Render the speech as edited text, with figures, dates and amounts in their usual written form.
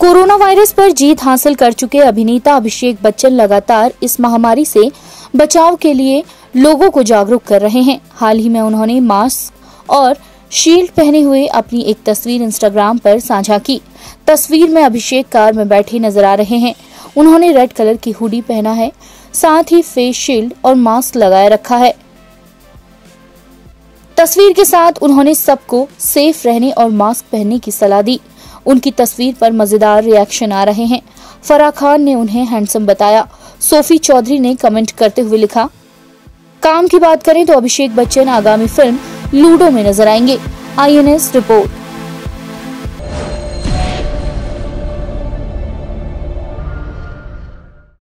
Corona virus पर जीत हासिल कर चुके अभिनेता अभिषेक बच्चन लगातार इस महामारी से बचाव के लिए लोगों को जागरूक कर रहे हैं। हाल ही में उन्होंने मास्क और शील्ड पहने हुए अपनी एक तस्वीर इंस्टाग्राम पर साझा की। तस्वीर में अभिषेक कार में बैठे नजर आ रहे हैं। उन्होंने रेड कलर की हुडी पहना है, साथ ही फेस शील्ड और मास्क लगाए रखा है। तस्वीर के साथ उन्होंने सबको सेफ रहने और मास्क पहनने की सलाह दी। उनकी तस्वीर पर मजेदार रिएक्शन आ रहे हैं। फराह खान ने उन्हें हैंडसम बताया। सोफी चौधरी ने कमेंट करते हुए लिखा, काम की बात करें तो अभिषेक बच्चन आगामी फिल्म लूडो में नजर आएंगे। INS report.